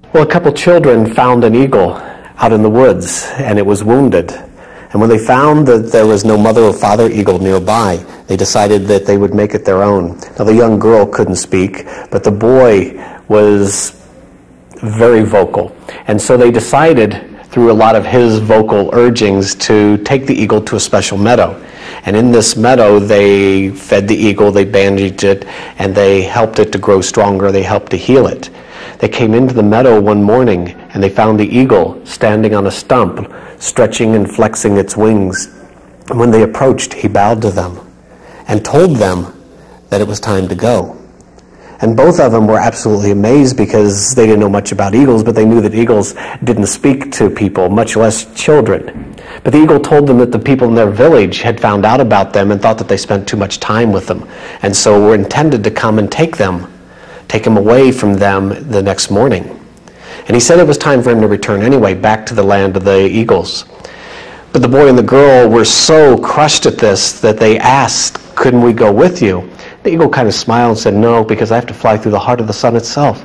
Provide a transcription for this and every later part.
Well, a couple children found an eagle out in the woods, and it was wounded. And when they found that there was no mother or father eagle nearby, they decided that they would make it their own. Now, the young girl couldn't speak, but the boy was very vocal. And so they decided, through a lot of his vocal urgings, to take the eagle to a special meadow. And in this meadow, they fed the eagle, they bandaged it, and they helped it to grow stronger, they helped to heal it. They came into the meadow one morning, and they found the eagle standing on a stump, stretching and flexing its wings. And when they approached, he bowed to them and told them that it was time to go. And both of them were absolutely amazed because they didn't know much about eagles, but they knew that eagles didn't speak to people, much less children. But the eagle told them that the people in their village had found out about them and thought that they spent too much time with them, and so were intended to come and take them away from them the next morning. And he said it was time for him to return anyway, back to the land of the eagles. But the boy and the girl were so crushed at this that they asked, "Couldn't we go with you?" The eagle kind of smiled and said, "No, because I have to fly through the heart of the sun itself."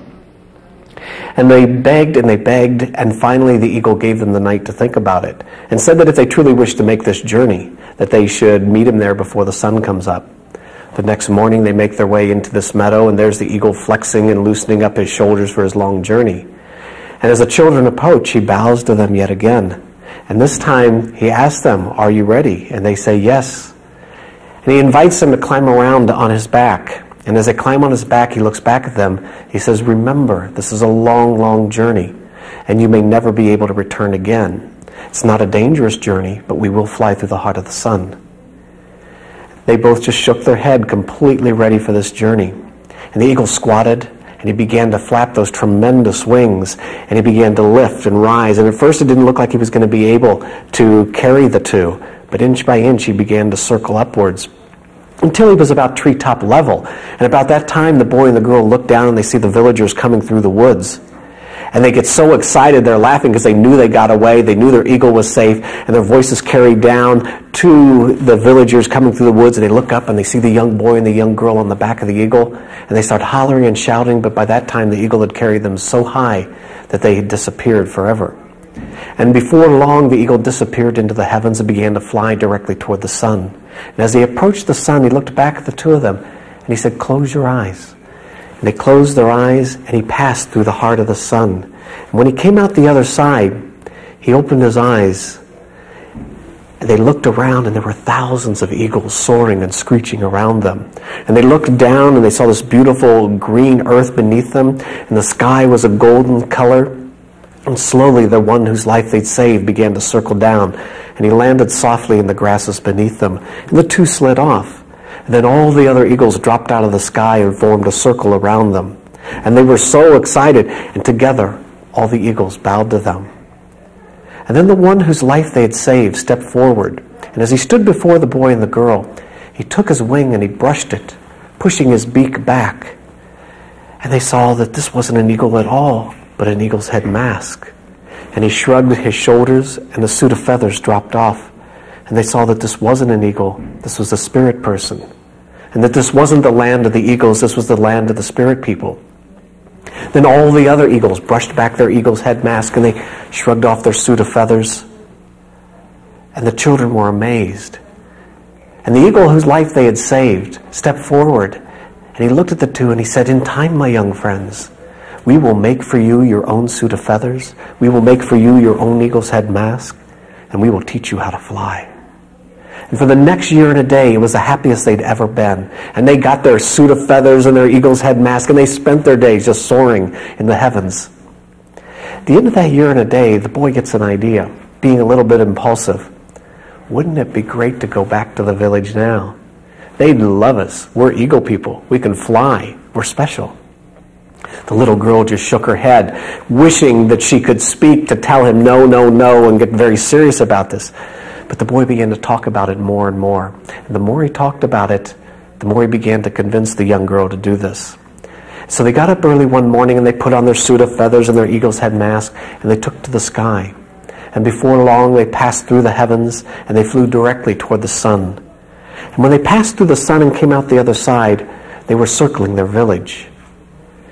And they begged, and finally the eagle gave them the night to think about it, and said that if they truly wished to make this journey, that they should meet him there before the sun comes up. The next morning they make their way into this meadow, and there's the eagle flexing and loosening up his shoulders for his long journey. And as the children approach, he bows to them yet again. And this time he asks them, "Are you ready?" And they say yes. And he invites them to climb around on his back. And as they climb on his back, he looks back at them. He says, "Remember, this is a long, long journey, and you may never be able to return again. It's not a dangerous journey, but we will fly through the heart of the sun." They both just shook their head, completely ready for this journey. And the eagle squatted, and he began to flap those tremendous wings, and he began to lift and rise. And at first it didn't look like he was going to be able to carry the two, but inch by inch he began to circle upwards until he was about treetop level. And about that time, the boy and the girl look down and they see the villagers coming through the woods. And they get so excited, they're laughing because they knew they got away, they knew their eagle was safe, and their voices carried down to the villagers coming through the woods, and they look up and they see the young boy and the young girl on the back of the eagle, and they start hollering and shouting, but by that time the eagle had carried them so high that they had disappeared forever. And before long, the eagle disappeared into the heavens and began to fly directly toward the sun. And as he approached the sun, he looked back at the two of them, and he said, "Close your eyes." And they closed their eyes, and he passed through the heart of the sun. And when he came out the other side, he opened his eyes, and they looked around, and there were thousands of eagles soaring and screeching around them. And they looked down, and they saw this beautiful green earth beneath them, and the sky was a golden color. And slowly the one whose life they'd saved began to circle down, and he landed softly in the grasses beneath them. And the two slid off. And then all the other eagles dropped out of the sky and formed a circle around them. And they were so excited, and together all the eagles bowed to them. And then the one whose life they had saved stepped forward, and as he stood before the boy and the girl, he took his wing and he brushed it, pushing his beak back. And they saw that this wasn't an eagle at all, but an eagle's head mask. And he shrugged his shoulders, and the suit of feathers dropped off. And they saw that this wasn't an eagle, this was a spirit person. And that this wasn't the land of the eagles, this was the land of the spirit people. Then all the other eagles brushed back their eagle's head mask, and they shrugged off their suit of feathers. And the children were amazed. And the eagle whose life they had saved stepped forward, and he looked at the two and he said, "In time, my young friends, we will make for you your own suit of feathers. We will make for you your own eagle's head mask, and we will teach you how to fly." And for the next year and a day, it was the happiest they'd ever been. And they got their suit of feathers and their eagle's head mask, and they spent their days just soaring in the heavens. At the end of that year and a day, the boy gets an idea, being a little bit impulsive. Wouldn't it be great to go back to the village now? They'd love us. We're eagle people. We can fly. We're special. The little girl just shook her head, wishing that she could speak to tell him no, no, no, and get very serious about this. But the boy began to talk about it more and more. And the more he talked about it, the more he began to convince the young girl to do this. So they got up early one morning, and they put on their suit of feathers and their eagle's head mask, and they took to the sky. And before long, they passed through the heavens, and they flew directly toward the sun. And when they passed through the sun and came out the other side, they were circling their village.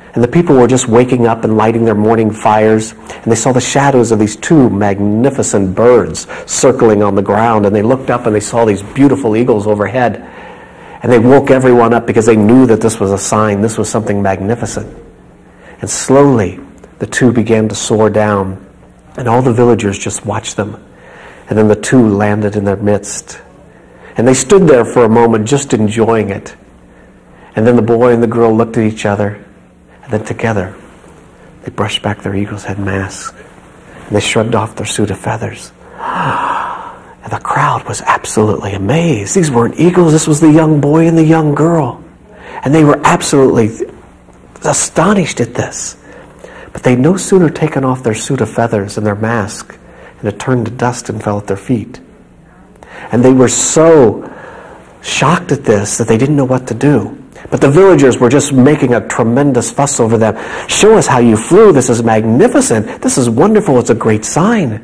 And the people were just waking up and lighting their morning fires, and they saw the shadows of these two magnificent birds circling on the ground, and they looked up and they saw these beautiful eagles overhead. And they woke everyone up because they knew that this was a sign, this was something magnificent. And slowly, the two began to soar down, and all the villagers just watched them. And then the two landed in their midst. And they stood there for a moment just enjoying it. And then the boy and the girl looked at each other, and then together they brushed back their eagle's head mask, and they shrugged off their suit of feathers. And the crowd was absolutely amazed. These weren't eagles, this was the young boy and the young girl. And they were absolutely astonished at this. But they'd no sooner taken off their suit of feathers and their mask, and it turned to dust and fell at their feet. And they were so shocked at this that they didn't know what to do. But the villagers were just making a tremendous fuss over them. Show us how you flew. This is magnificent. This is wonderful. It's a great sign.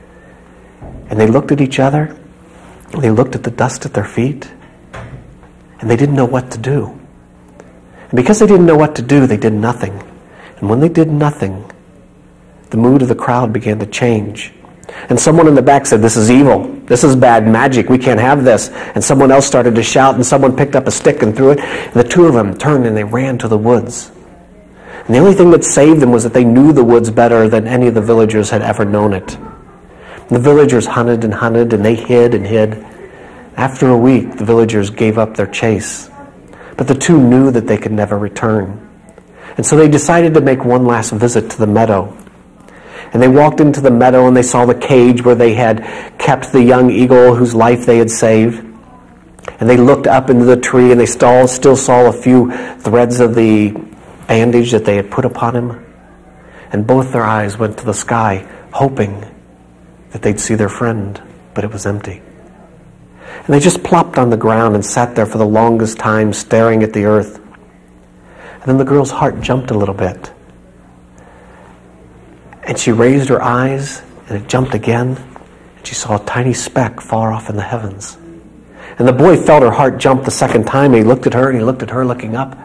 And they looked at each other. And they looked at the dust at their feet. And they didn't know what to do. And because they didn't know what to do, they did nothing. And when they did nothing, the mood of the crowd began to change. And someone in the back said, "This is evil. This is bad magic. We can't have this." And someone else started to shout, and someone picked up a stick and threw it. And the two of them turned and they ran to the woods. And the only thing that saved them was that they knew the woods better than any of the villagers had ever known it. And the villagers hunted and they hid and hid. After a week, the villagers gave up their chase. But the two knew that they could never return. And so they decided to make one last visit to the meadow. And they walked into the meadow and they saw the cage where they had kept the young eagle whose life they had saved. And they looked up into the tree and they still saw a few threads of the bandage that they had put upon him. And both their eyes went to the sky, hoping that they'd see their friend, but it was empty. And they just plopped on the ground and sat there for the longest time, staring at the earth. And then the girl's heart jumped a little bit. And she raised her eyes, and it jumped again, and she saw a tiny speck far off in the heavens. And the boy felt her heart jump the second time, and he looked at her, and he looked at her looking up.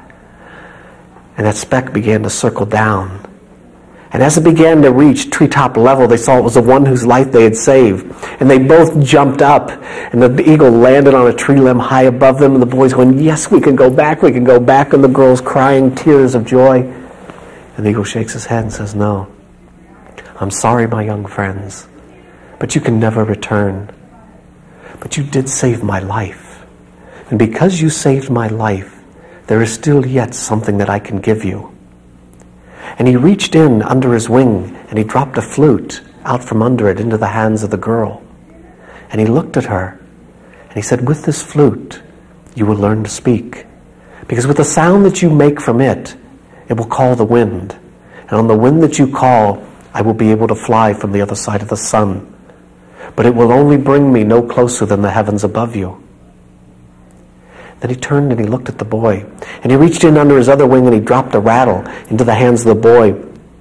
And that speck began to circle down. And as it began to reach treetop level, they saw it was the one whose life they had saved. And they both jumped up, and the eagle landed on a tree limb high above them, and the boy's going, "Yes, we can go back, we can go back," and the girl's crying tears of joy. And the eagle shakes his head and says, "No. I'm sorry, my young friends, but you can never return. But you did save my life. And because you saved my life, there is still yet something that I can give you." And he reached in under his wing and he dropped a flute out from under it into the hands of the girl. And he looked at her and he said, "With this flute, you will learn to speak. Because with the sound that you make from it, it will call the wind. And on the wind that you call, I will be able to fly from the other side of the sun. But it will only bring me no closer than the heavens above you." Then he turned and he looked at the boy. And he reached in under his other wing and he dropped a rattle into the hands of the boy.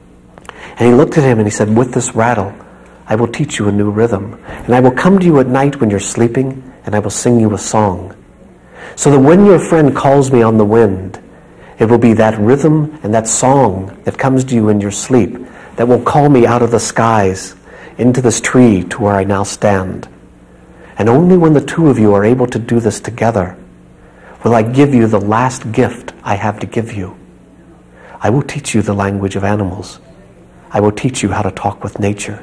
And he looked at him and he said, "With this rattle, I will teach you a new rhythm. And I will come to you at night when you're sleeping, and I will sing you a song. So that when your friend calls me on the wind, it will be that rhythm and that song that comes to you in your sleep that will call me out of the skies into this tree to where I now stand. And only when the two of you are able to do this together will I give you the last gift I have to give you. I will teach you the language of animals. I will teach you how to talk with nature."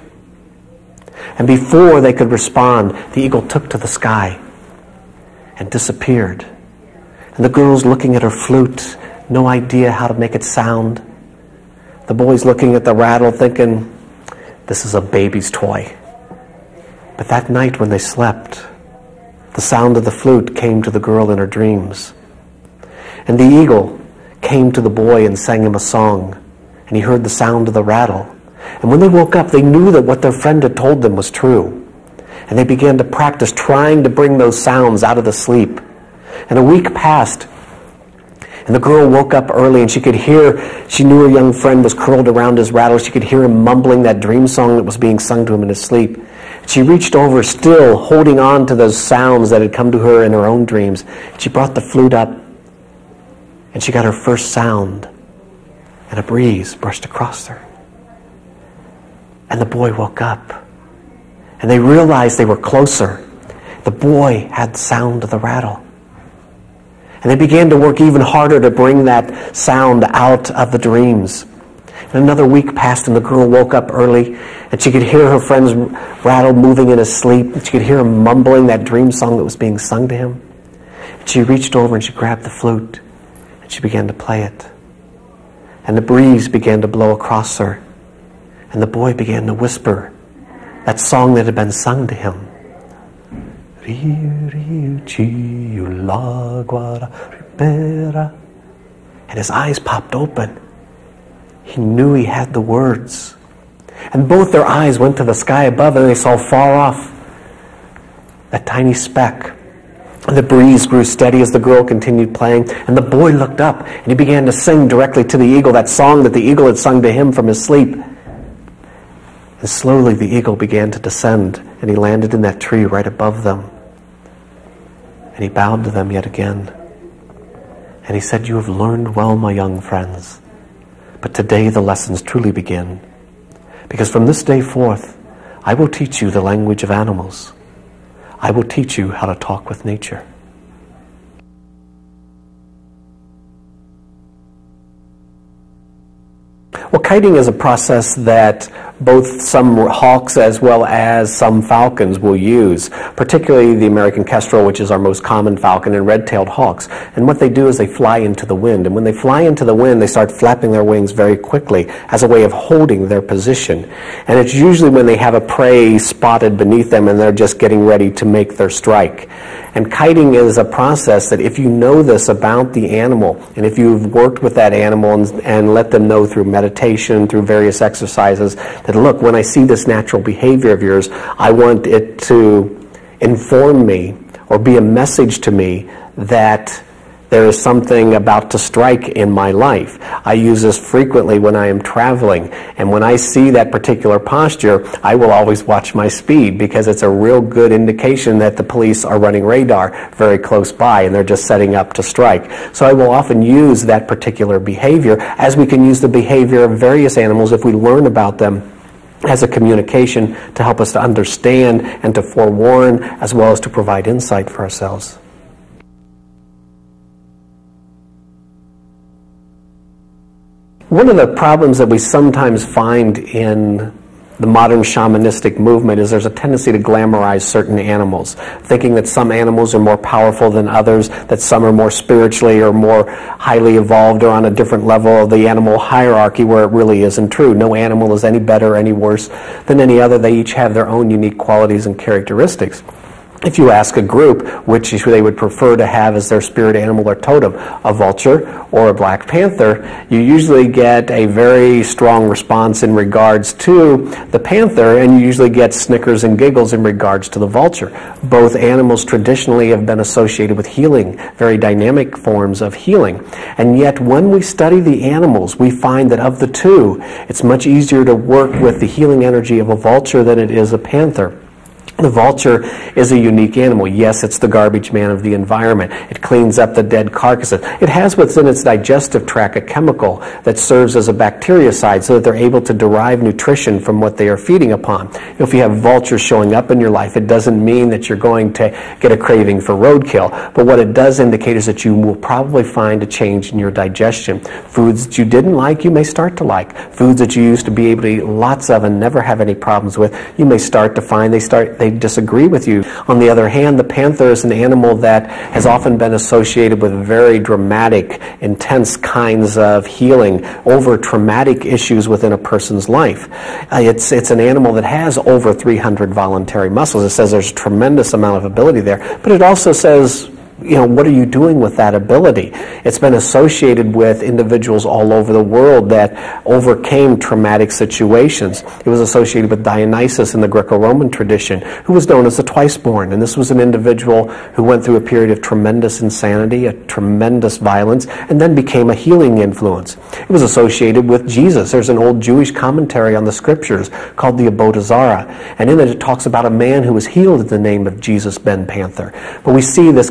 And before they could respond, the eagle took to the sky and disappeared. And the girl's looking at her flute, no idea how to make it sound. The boy's looking at the rattle thinking, "This is a baby's toy." But that night when they slept, the sound of the flute came to the girl in her dreams. And the eagle came to the boy and sang him a song. And he heard the sound of the rattle. And when they woke up, they knew that what their friend had told them was true. And they began to practice trying to bring those sounds out of the sleep. And a week passed. And the girl woke up early and she knew her young friend was curled around his rattle. She could hear him mumbling that dream song that was being sung to him in his sleep. She reached over, still holding on to those sounds that had come to her in her own dreams. She brought the flute up and she got her first sound. and a breeze brushed across her. And the boy woke up. And they realized they were closer. The boy had the sound of the rattle. And they began to work even harder to bring that sound out of the dreams. And another week passed, and the girl woke up early, and she could hear her friend's rattle moving in his sleep. And she could hear him mumbling that dream song that was being sung to him. And she reached over and she grabbed the flute, and she began to play it. And the breeze began to blow across her. And the boy began to whisper that song that had been sung to him. And his eyes popped open. He knew he had the words. And both their eyes went to the sky above, and they saw far off that tiny speck. And the breeze grew steady as the girl continued playing, and the boy looked up, and he began to sing directly to the eagle, that song that the eagle had sung to him from his sleep. And slowly the eagle began to descend, and he landed in that tree right above them. And he bowed to them yet again. And he said, "You have learned well, my young friends. But today the lessons truly begin. Because from this day forth, I will teach you the language of animals. I will teach you how to talk with nature." Well, kiting is a process that both some hawks as well as some falcons will use, particularly the American kestrel, which is our most common falcon, and red-tailed hawks. And what they do is they fly into the wind. And when they fly into the wind, they start flapping their wings very quickly as a way of holding their position. And it's usually when they have a prey spotted beneath them and they're just getting ready to make their strike. And kiting is a process that if you know this about the animal, and if you've worked with that animal and let them know through meditation, through various exercises, that look, when I see this natural behavior of yours, I want it to inform me or be a message to me that there is something about to strike in my life. I use this frequently when I am traveling, and when I see that particular posture, I will always watch my speed, because it's a real good indication that the police are running radar very close by and they're just setting up to strike. So I will often use that particular behavior, as we can use the behavior of various animals if we learn about them as a communication to help us to understand and to forewarn, as well as to provide insight for ourselves. One of the problems that we sometimes find in the modern shamanistic movement is there's a tendency to glamorize certain animals, thinking that some animals are more powerful than others, that some are more spiritually or more highly evolved or on a different level of the animal hierarchy, where it really isn't true. No animal is any better or any worse than any other. They each have their own unique qualities and characteristics. If you ask a group which they would prefer to have as their spirit animal or totem, a vulture or a black panther, you usually get a very strong response in regards to the panther, and you usually get snickers and giggles in regards to the vulture. Both animals traditionally have been associated with healing, very dynamic forms of healing. And yet when we study the animals, we find that of the two, it's much easier to work with the healing energy of a vulture than it is a panther. The vulture is a unique animal. Yes, it's the garbage man of the environment. It cleans up the dead carcasses. It has within its digestive tract a chemical that serves as a bactericide so that they're able to derive nutrition from what they are feeding upon. If you have vultures showing up in your life, it doesn't mean that you're going to get a craving for roadkill. But what it does indicate is that you will probably find a change in your digestion. Foods that you didn't like, you may start to like. Foods that you used to be able to eat lots of and never have any problems with, you may start to find they disagree with you. On the other hand, the panther is an animal that has often been associated with very dramatic, intense kinds of healing over traumatic issues within a person's life. It's an animal that has over 300 voluntary muscles. It says there's a tremendous amount of ability there, but it also says, what are you doing with that ability? It's been associated with individuals all over the world that overcame traumatic situations. It was associated with Dionysus in the Greco-Roman tradition, who was known as the twice-born. And this was an individual who went through a period of tremendous insanity, a tremendous violence, and then became a healing influence. It was associated with Jesus. There's an old Jewish commentary on the scriptures called the Avodah Zarah. And in it talks about a man who was healed in the name of Jesus ben Panther. But we see this kind of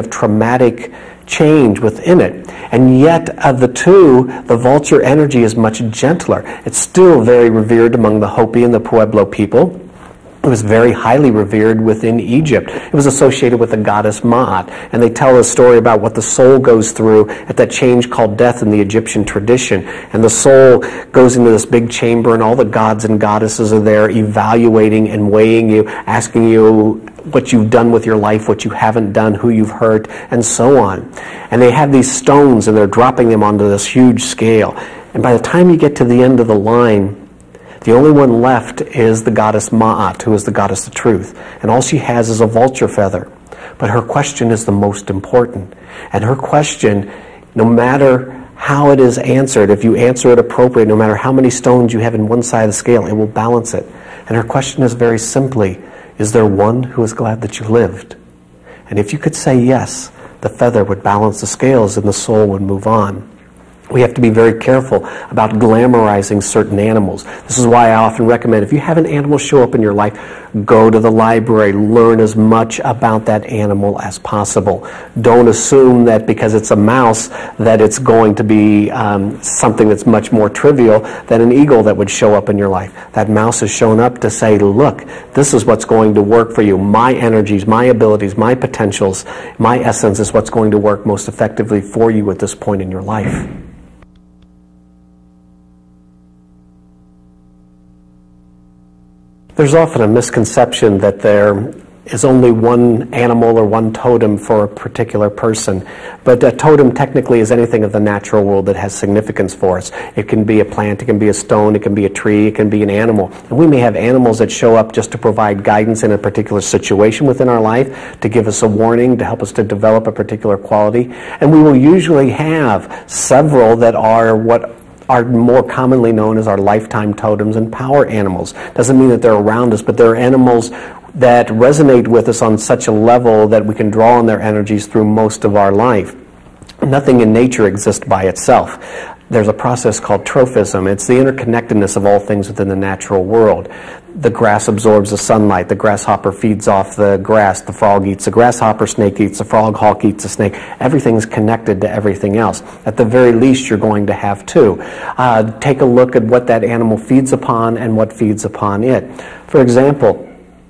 of traumatic change within it. And yet, of the two, the vulture energy is much gentler. It's still very revered among the Hopi and the Pueblo people. It was very highly revered within Egypt. It was associated with the goddess Ma'at. And they tell a story about what the soul goes through at that change called death in the Egyptian tradition. And the soul goes into this big chamber, and all the gods and goddesses are there evaluating and weighing you, asking you what you've done with your life, what you haven't done, who you've hurt, and so on. And they have these stones, and they're dropping them onto this huge scale. And by the time you get to the end of the line, the only one left is the goddess Ma'at, who is the goddess of truth. And all she has is a vulture feather. But her question is the most important. And her question, no matter how it is answered, if you answer it appropriately, no matter how many stones you have in one side of the scale, it will balance it. And her question is very simply, is there one who is glad that you lived? And if you could say yes, the feather would balance the scales and the soul would move on. We have to be very careful about glamorizing certain animals. This is why I often recommend, if you have an animal show up in your life, go to the library, learn as much about that animal as possible. Don't assume that because it's a mouse that it's going to be something that's much more trivial than an eagle that would show up in your life. That mouse has shown up to say, look, this is what's going to work for you. My energies, my abilities, my potentials, my essence is what's going to work most effectively for you at this point in your life. There's often a misconception that there is only one animal or one totem for a particular person. But a totem technically is anything of the natural world that has significance for us. It can be a plant, it can be a stone, it can be a tree, it can be an animal. And we may have animals that show up just to provide guidance in a particular situation within our life, to give us a warning, to help us to develop a particular quality. And we will usually have several that are what are more commonly known as our lifetime totems and power animals. Doesn't mean that they're around us, but they're animals that resonate with us on such a level that we can draw on their energies through most of our life. Nothing in nature exists by itself. There's a process called trophism. It's the interconnectedness of all things within the natural world. The grass absorbs the sunlight. The grasshopper feeds off the grass. The frog eats the grasshopper. Snake eats the frog. Hawk eats the snake. Everything's connected to everything else. At the very least, you're going to have two. Take a look at what that animal feeds upon and what feeds upon it. For example,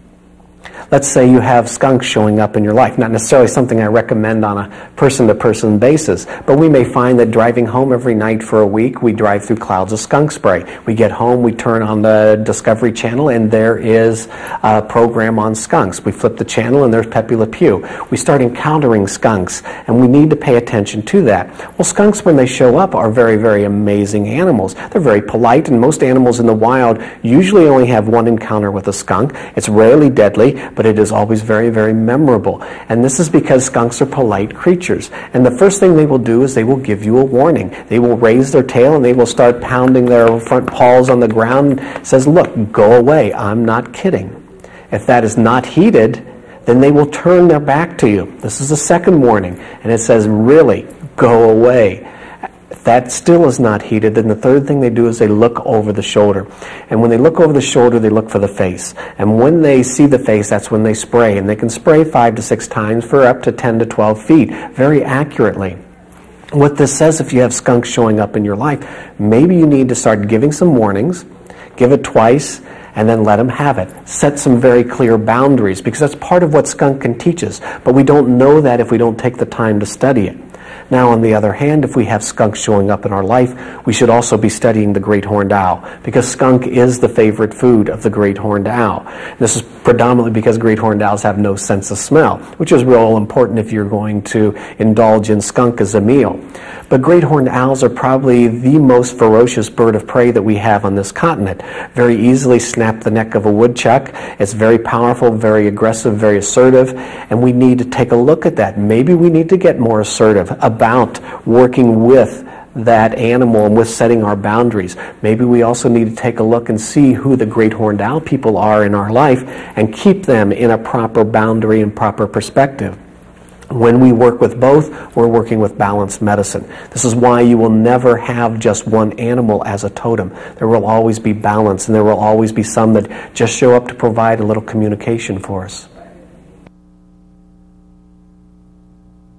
let's say you have skunks showing up in your life. Not necessarily something I recommend on a person-to-person basis, but we may find that driving home every night for a week, we drive through clouds of skunk spray. We get home, we turn on the Discovery Channel, and there is a program on skunks. We flip the channel, and there's Pepe Le Pew. We start encountering skunks, and we need to pay attention to that. Well, skunks, when they show up, are very, very amazing animals. They're very polite, and most animals in the wild usually only have one encounter with a skunk. It's rarely deadly, but it is always very, very memorable. And this is because skunks are polite creatures. And the first thing they will do is they will give you a warning. They will raise their tail and they will start pounding their front paws on the ground and says, look, go away. I'm not kidding. If that is not heeded, then they will turn their back to you. This is the second warning. And it says, really, go away. If that still is not heeded, then the third thing they do is they look over the shoulder. And when they look over the shoulder, they look for the face. And when they see the face, that's when they spray. And they can spray 5 to 6 times for up to 10 to 12 feet, very accurately. What this says, if you have skunks showing up in your life, maybe you need to start giving some warnings, give it twice, and then let them have it. Set some very clear boundaries, because that's part of what skunk can teach us. But we don't know that if we don't take the time to study it. Now, on the other hand, if we have skunks showing up in our life, we should also be studying the great horned owl, because skunk is the favorite food of the great horned owl. This is predominantly because great horned owls have no sense of smell, which is real important if you're going to indulge in skunk as a meal. But great horned owls are probably the most ferocious bird of prey that we have on this continent. Very easily snap the neck of a woodchuck. It's very powerful, very aggressive, very assertive, and we need to take a look at that. Maybe we need to get more assertive about working with that animal and with setting our boundaries. Maybe we also need to take a look and see who the great horned owl people are in our life and keep them in a proper boundary and proper perspective. When we work with both, we're working with balanced medicine. This is why you will never have just one animal as a totem. There will always be balance, and there will always be some that just show up to provide a little communication for us.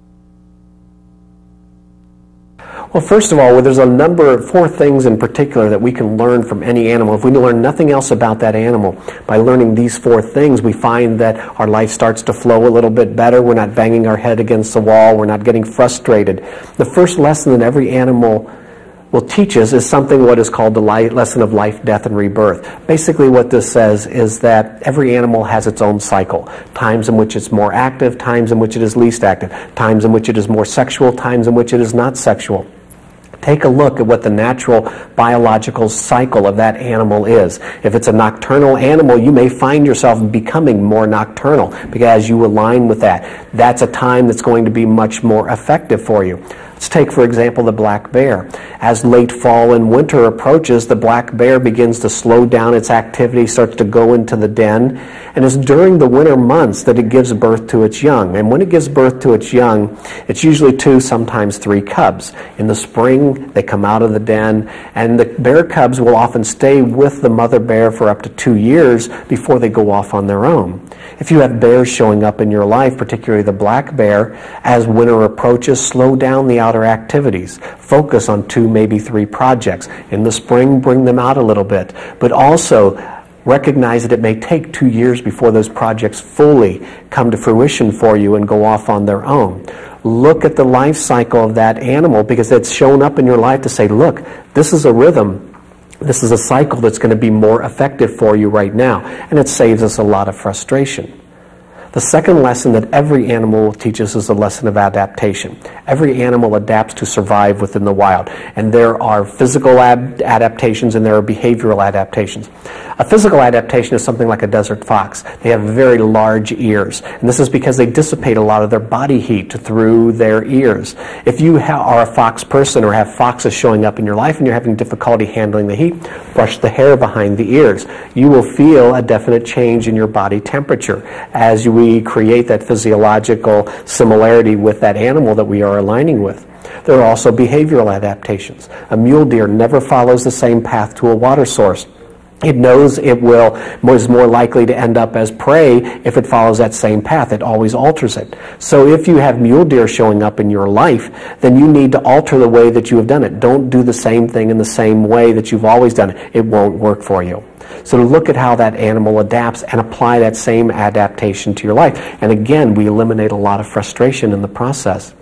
Well, first of all, there's a number of 4 things in particular that we can learn from any animal. If we learn nothing else about that animal, by learning these 4 things, we find that our life starts to flow a little bit better. We're not banging our head against the wall. We're not getting frustrated. The first lesson that every animal will teach us is something what is called the lesson of life, death, and rebirth. Basically what this says is that every animal has its own cycle. Times in which it's more active, times in which it is least active, times in which it is more sexual, times in which it is not sexual. Take a look at what the natural biological cycle of that animal is. If it's a nocturnal animal, you may find yourself becoming more nocturnal because you align with that. That's a time that's going to be much more effective for you. Let's take, for example, the black bear. As late fall and winter approaches, the black bear begins to slow down its activity, starts to go into the den, and it's during the winter months that it gives birth to its young. And when it gives birth to its young, it's usually 2, sometimes 3 cubs. In the spring, they come out of the den, and the bear cubs will often stay with the mother bear for up to 2 years before they go off on their own. If you have bears showing up in your life, particularly the black bear, as winter approaches, slow down the outer activities. Focus on 2, maybe 3 projects. In the spring, bring them out a little bit. But also, recognize that it may take 2 years before those projects fully come to fruition for you and go off on their own. Look at the life cycle of that animal because it's shown up in your life to say, look, this is a rhythm. This is a cycle that's going to be more effective for you right now, and it saves us a lot of frustration. The second lesson that every animal will teach us is the lesson of adaptation. Every animal adapts to survive within the wild, and there are physical adaptations and there are behavioral adaptations. A physical adaptation is something like a desert fox. They have very large ears, and this is because they dissipate a lot of their body heat through their ears. If you are a fox person or have foxes showing up in your life and you're having difficulty handling the heat, brush the hair behind the ears. You will feel a definite change in your body temperature as we create that physiological similarity with that animal that we are aligning with. There are also behavioral adaptations. A mule deer never follows the same path to a water source. It knows it is more likely to end up as prey if it follows that same path. It always alters it. So if you have mule deer showing up in your life, then you need to alter the way that you have done it. Don't do the same thing in the same way that you've always done it. It won't work for you. So look at how that animal adapts and apply that same adaptation to your life. And again, we eliminate a lot of frustration in the process.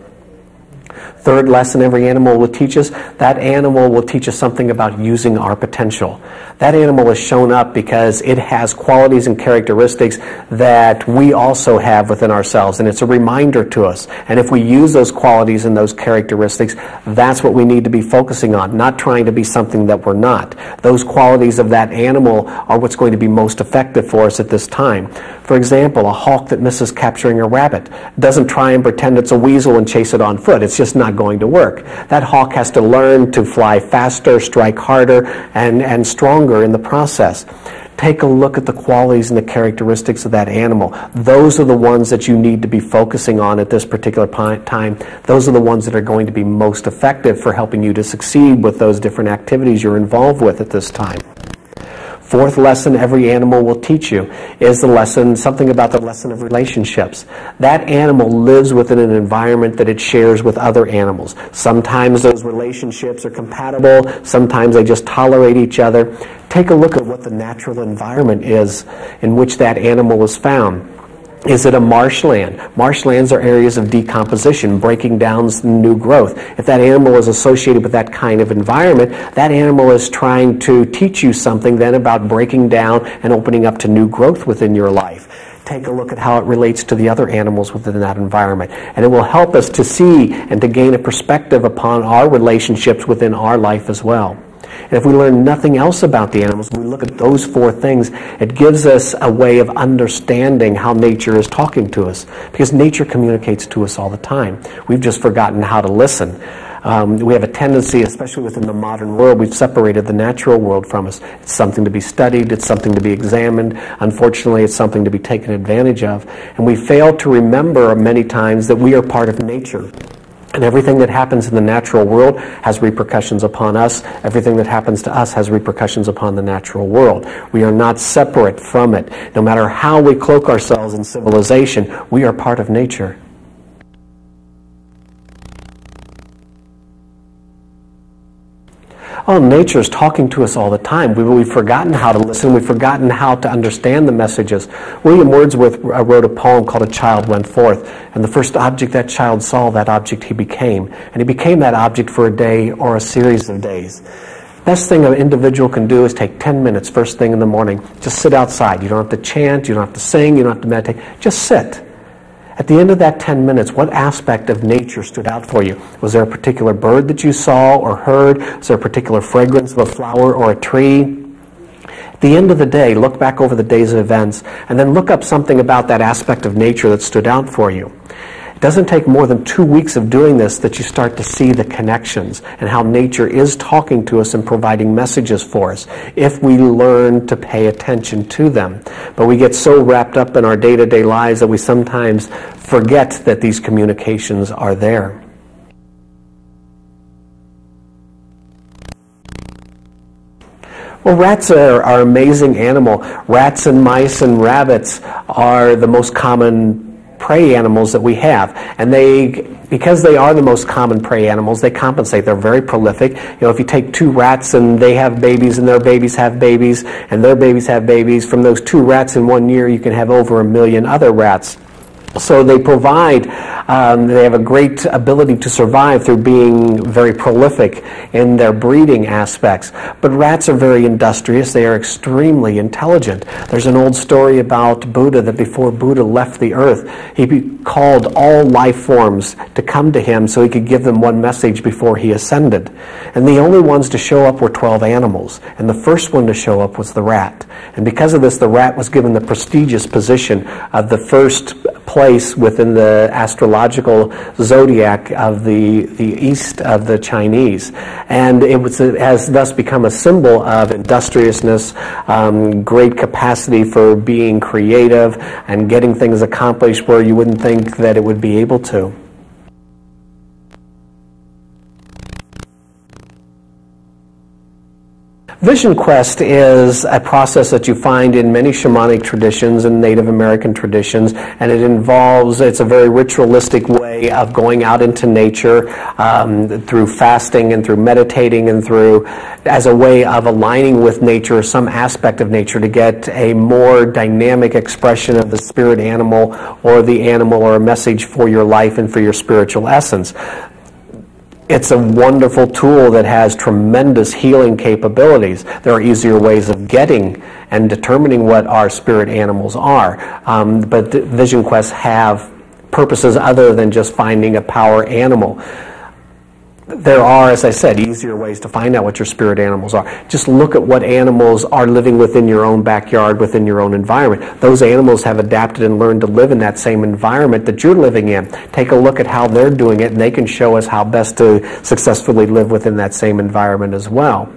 Third lesson every animal will teach us, that animal will teach us something about using our potential. That animal has shown up because it has qualities and characteristics that we also have within ourselves, and it's a reminder to us. And if we use those qualities and those characteristics, that's what we need to be focusing on, not trying to be something that we're not. Those qualities of that animal are what's going to be most effective for us at this time. For example, a hawk that misses capturing a rabbit doesn't try and pretend it's a weasel and chase it on foot. It's just not going to work. That hawk has to learn to fly faster, strike harder, and stronger in the process. Take a look at the qualities and the characteristics of that animal. Those are the ones that you need to be focusing on at this particular time. Those are the ones that are going to be most effective for helping you to succeed with those different activities you're involved with at this time. Fourth lesson every animal will teach you is something about the lesson of relationships. That animal lives within an environment that it shares with other animals. Sometimes those relationships are compatible, sometimes they just tolerate each other. Take a look at what the natural environment is in which that animal is found. Is it a marshland? Marshlands are areas of decomposition, breaking down new growth. If that animal is associated with that kind of environment, that animal is trying to teach you something then about breaking down and opening up to new growth within your life. Take a look at how it relates to the other animals within that environment. And it will help us to see and to gain a perspective upon our relationships within our life as well. And if we learn nothing else about the animals, we look at those 4 things, it gives us a way of understanding how nature is talking to us. Because nature communicates to us all the time. We've just forgotten how to listen. We have a tendency, especially within the modern world, we've separated the natural world from us. It's something to be studied, it's something to be examined. Unfortunately, it's something to be taken advantage of. And we fail to remember many times that we are part of nature. And everything that happens in the natural world has repercussions upon us. Everything that happens to us has repercussions upon the natural world. We are not separate from it. No matter how we cloak ourselves in civilization, we are part of nature. Oh, nature is talking to us all the time. We've forgotten how to listen. We've forgotten how to understand the messages. William Wordsworth wrote a poem called A Child Went Forth, and the first object that child saw, that object he became. And he became that object for a day or a series of days. Best thing an individual can do is take 10 minutes first thing in the morning. Just sit outside. You don't have to chant, you don't have to sing, you don't have to meditate. Just sit. At the end of that 10 minutes, what aspect of nature stood out for you? Was there a particular bird that you saw or heard? Was there a particular fragrance of a flower or a tree? At the end of the day, look back over the day's events and then look up something about that aspect of nature that stood out for you. It doesn't take more than 2 weeks of doing this that you start to see the connections and how nature is talking to us and providing messages for us if we learn to pay attention to them. But we get so wrapped up in our day-to-day lives that we sometimes forget that these communications are there. Well, rats are an amazing animal. Rats and mice and rabbits are the most common prey animals that we have, and because they are the most common prey animals, they compensate. They're very prolific. You know, if you take 2 rats and they have babies and their babies have babies and their babies have babies, from those 2 rats in 1 year you can have over 1 million other rats. So they provide, they have a great ability to survive through being very prolific in their breeding aspects. But rats are very industrious. They are extremely intelligent. There's an old story about Buddha, that before Buddha left the earth, he called all life forms to come to him so he could give them one message before he ascended. And the only ones to show up were 12 animals. And the first one to show up was the rat. And because of this, the rat was given the prestigious position of the first place within the astrological zodiac of the east of the Chinese. And it has thus become a symbol of industriousness, great capacity for being creative and getting things accomplished where you wouldn't think that it would be able to. Vision quest is a process that you find in many shamanic traditions and Native American traditions, and it's a very ritualistic way of going out into nature through fasting and through meditating and as a way of aligning with nature, some aspect of nature, to get a more dynamic expression of the spirit animal or the animal or a message for your life and for your spiritual essence. It's a wonderful tool that has tremendous healing capabilities. There are easier ways of getting and determining what our spirit animals are, but vision quests have purposes other than just finding a power animal. There are, as I said, easier ways to find out what your spirit animals are. Just look at what animals are living within your own backyard, within your own environment. Those animals have adapted and learned to live in that same environment that you're living in. Take a look at how they're doing it, and they can show us how best to successfully live within that same environment as well.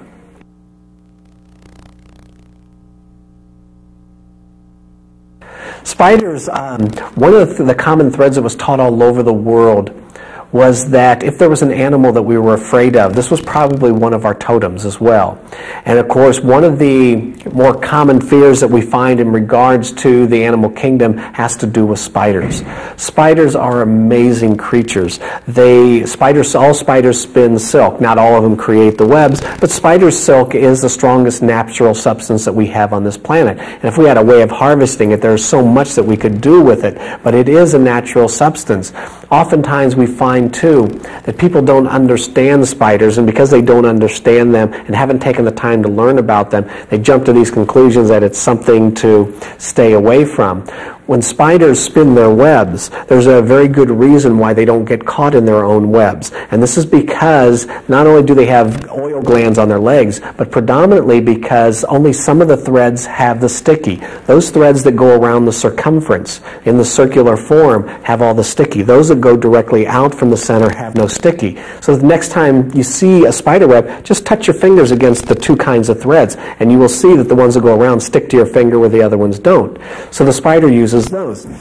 Spiders, one of the common threads that was taught all over the world was that if there was an animal that we were afraid of, this was probably one of our totems as well. And of course, one of the more common fears that we find in regards to the animal kingdom has to do with spiders. Spiders are amazing creatures. All spiders spin silk. Not all of them create the webs, but spider silk is the strongest natural substance that we have on this planet. And if we had a way of harvesting it, there's so much that we could do with it, but it is a natural substance. Oftentimes we find too that people don't understand spiders, and because they don't understand them and haven't taken the time to learn about them, they jump to these conclusions that it's something to stay away from. When spiders spin their webs, there's a very good reason why they don't get caught in their own webs. And this is because not only do they have oil glands on their legs, but predominantly because only some of the threads have the sticky. Those threads that go around the circumference in the circular form have all the sticky. Those that go directly out from the center have no sticky. So the next time you see a spider web, just touch your fingers against the 2 kinds of threads, and you will see that the ones that go around stick to your finger where the other ones don't. So the spider uses those.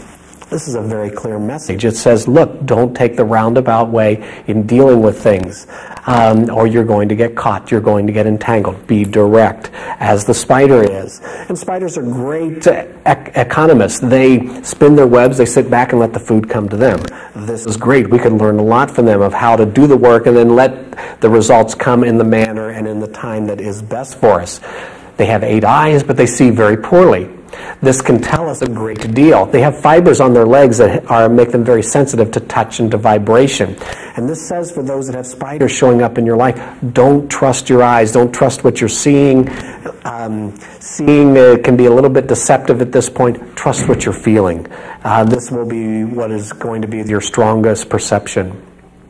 This is a very clear message. It says, look, don't take the roundabout way in dealing with things, or you're going to get caught, you're going to get entangled. Be direct, as the spider is. And spiders are great economists. They spin their webs, they sit back and let the food come to them. This is great. We can learn a lot from them of how to do the work and then let the results come in the manner and in the time that is best for us. They have 8 eyes, but they see very poorly. This can tell us a great deal. They have fibers on their legs that make them very sensitive to touch and to vibration. And this says for those that have spiders showing up in your life, don't trust your eyes. Don't trust what you're seeing. Seeing can be a little bit deceptive at this point. Trust what you're feeling. This will be what is going to be your strongest perception.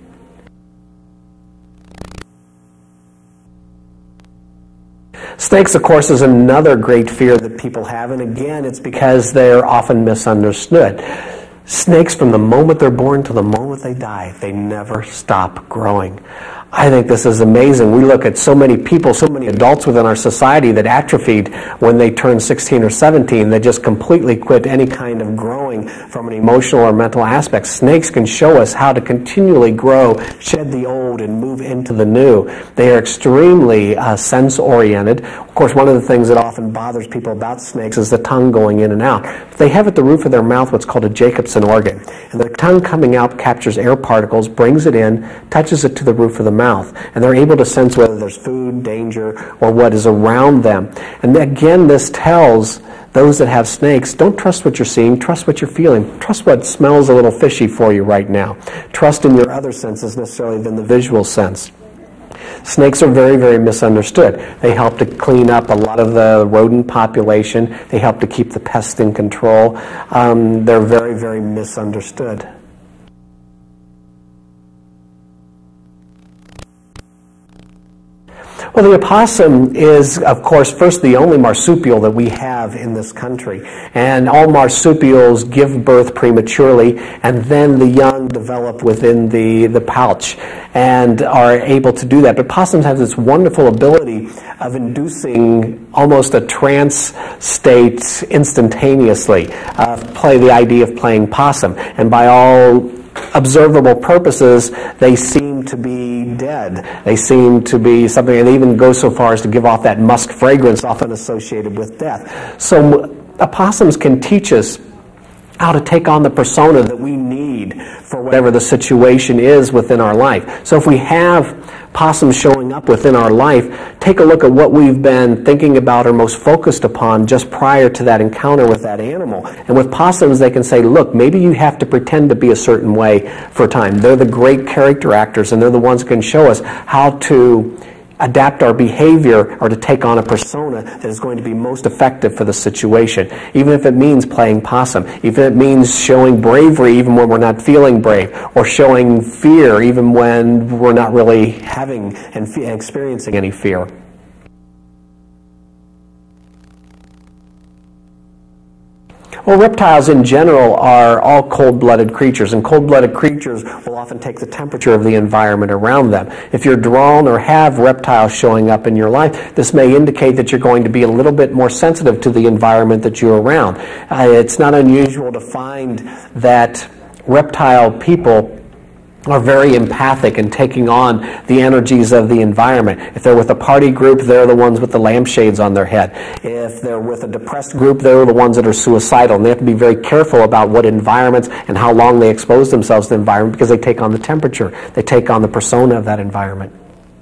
Snakes, of course, is another great fear that people have, and again, it's because they're often misunderstood. Snakes, from the moment they're born to the moment they die, they never stop growing. I think this is amazing. We look at so many people, so many adults within our society that atrophied when they turn 16 or 17. They just completely quit any kind of growing from an emotional or mental aspect. Snakes can show us how to continually grow, shed the old, and move into the new. They are extremely sense-oriented. Of course, one of the things that often bothers people about snakes is the tongue going in and out. They have at the roof of their mouth what's called a Jacobson organ. And the tongue coming out captures air particles, brings it in, touches it to the roof of the mouth, and they're able to sense whether there's food, danger, or what is around them. And again, this tells those that have snakes, don't trust what you're seeing, trust what you're feeling. Trust what smells a little fishy for you right now. Trust in your other senses necessarily than the visual sense. Snakes are very, very misunderstood. They help to clean up a lot of the rodent population. They help to keep the pests in control. They're very, very misunderstood. Well, the opossum is, of course, first the only marsupial that we have in this country. And all marsupials give birth prematurely, and then the young develop within the pouch and are able to do that. But possums have this wonderful ability of inducing almost a trance state instantaneously. Play the idea of playing possum. And by all observable purposes, they seem to be dead. They seem to be something, and they even go so far as to give off that musk fragrance often associated with death. So opossums can teach us how to take on the persona that we need for whatever the situation is within our life. So if we have possums showing up within our life, take a look at what we've been thinking about or most focused upon just prior to that encounter with that animal. And with possums, they can say, look, maybe you have to pretend to be a certain way for a time. They're the great character actors, and they're the ones who can show us how to adapt our behavior or to take on a persona that is going to be most effective for the situation. Even if it means playing possum, even if it means showing bravery even when we're not feeling brave, or showing fear even when we're not really having and experiencing any fear. Well, reptiles in general are all cold-blooded creatures, and cold-blooded creatures will often take the temperature of the environment around them. If you're drawn or have reptiles showing up in your life, this may indicate that you're going to be a little bit more sensitive to the environment that you're around. It's not unusual to find that reptile people are very empathic in taking on the energies of the environment. If they're with a party group, they're the ones with the lampshades on their head. If they're with a depressed group, they're the ones that are suicidal. And they have to be very careful about what environments and how long they expose themselves to the environment, because they take on the temperature. They take on the persona of that environment.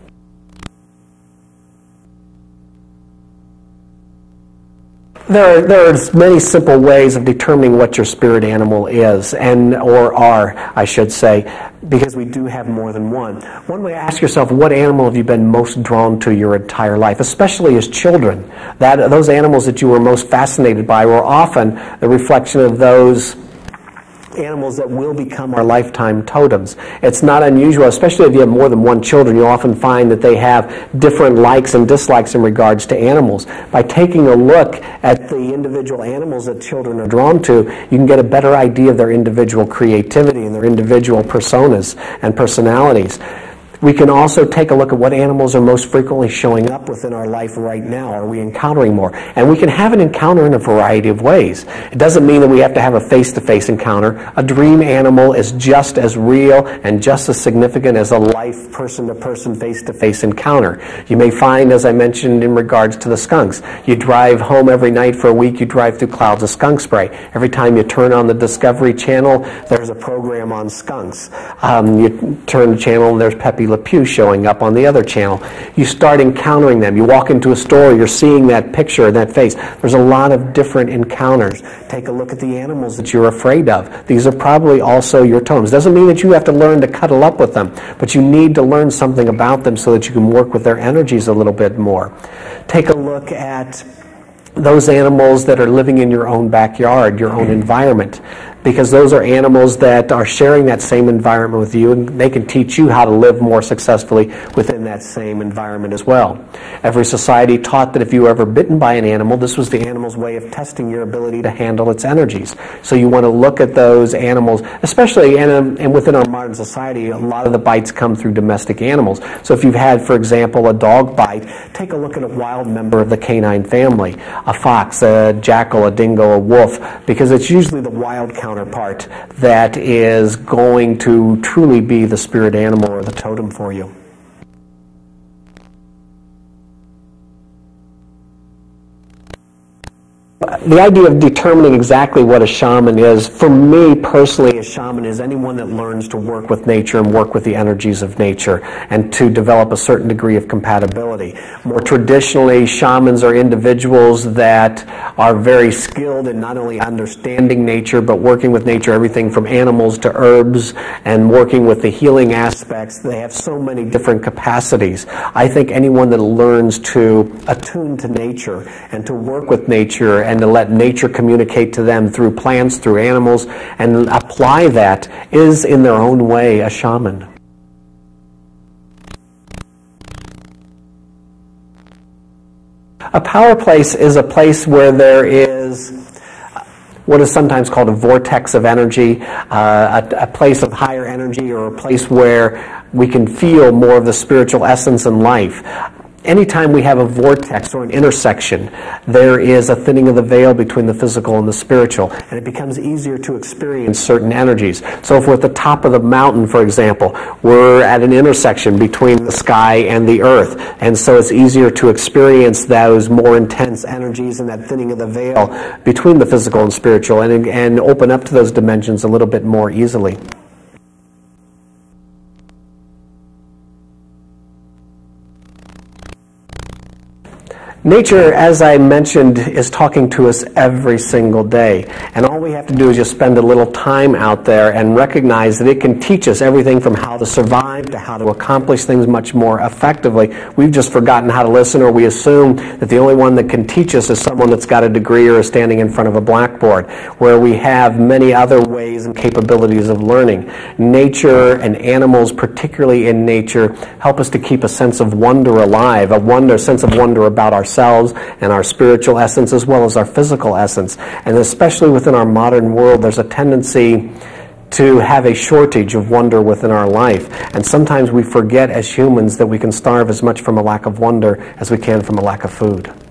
There are many simple ways of determining what your spirit animal is, or are, I should say, because we do have more than one. One way to ask yourself, what animal have you been most drawn to your entire life, especially as children? Those animals that you were most fascinated by were often the reflection of those animals that will become our lifetime totems. It's not unusual, especially if you have more than one children, you'll often find that they have different likes and dislikes in regards to animals. By taking a look at the individual animals that children are drawn to, you can get a better idea of their individual creativity and their individual personas and personalities. We can also take a look at what animals are most frequently showing up within our life right now. Are we encountering more? And we can have an encounter in a variety of ways. It doesn't mean that we have to have a face-to-face encounter. A dream animal is just as real and just as significant as a life person-to-person, face-to-face encounter. You may find, as I mentioned in regards to the skunks, you drive home every night for a week, you drive through clouds of skunk spray. Every time you turn on the Discovery Channel, there's a program on skunks. You turn the channel and there's Pepe Le Pew showing up on the other channel. You start encountering them. You walk into a store, you're seeing that picture, that face. There's a lot of different encounters. Take a look at the animals that you're afraid of. These are probably also your totems. Doesn't mean that you have to learn to cuddle up with them, but you need to learn something about them so that you can work with their energies a little bit more. Take a look at those animals that are living in your own backyard, your own environment, because those are animals that are sharing that same environment with you, and they can teach you how to live more successfully within that same environment as well. Every society taught that if you were ever bitten by an animal, this was the animal's way of testing your ability to handle its energies. So you want to look at those animals, especially and within our modern society, a lot of the bites come through domestic animals. So if you've had, for example, a dog bite, take a look at a wild member of the canine family, a fox, a jackal, a dingo, a wolf, because it's usually the wild counterpart that is going to truly be the spirit animal or the totem for you. The idea of determining exactly what a shaman is, for me personally, a shaman is anyone that learns to work with nature and work with the energies of nature and to develop a certain degree of compatibility. More traditionally, shamans are individuals that are very skilled in not only understanding nature, but working with nature, everything from animals to herbs, and working with the healing aspects. They have so many different capacities. I think anyone that learns to attune to nature and to work with nature and to let nature communicate to them through plants, through animals, and apply that is in their own way a shaman. A power place is a place where there is what is sometimes called a vortex of energy, a place of higher energy, or a place where we can feel more of the spiritual essence in life. Anytime we have a vortex or an intersection, there is a thinning of the veil between the physical and the spiritual, and it becomes easier to experience certain energies. So if we're at the top of the mountain, for example, we're at an intersection between the sky and the earth, and so it's easier to experience those more intense energies and that thinning of the veil between the physical and spiritual, and open up to those dimensions a little bit more easily. Nature, as I mentioned, is talking to us every single day. And all we have to do is just spend a little time out there and recognize that it can teach us everything from how to survive to how to accomplish things much more effectively. We've just forgotten how to listen, or we assume that the only one that can teach us is someone that's got a degree or is standing in front of a blackboard, where we have many other ways and capabilities of learning. Nature and animals, particularly in nature, help us to keep a sense of wonder alive, a sense of wonder about ourselves and our spiritual essence as well as our physical essence. And especially within our modern world, there's a tendency to have a shortage of wonder within our life. And sometimes we forget as humans that we can starve as much from a lack of wonder as we can from a lack of food.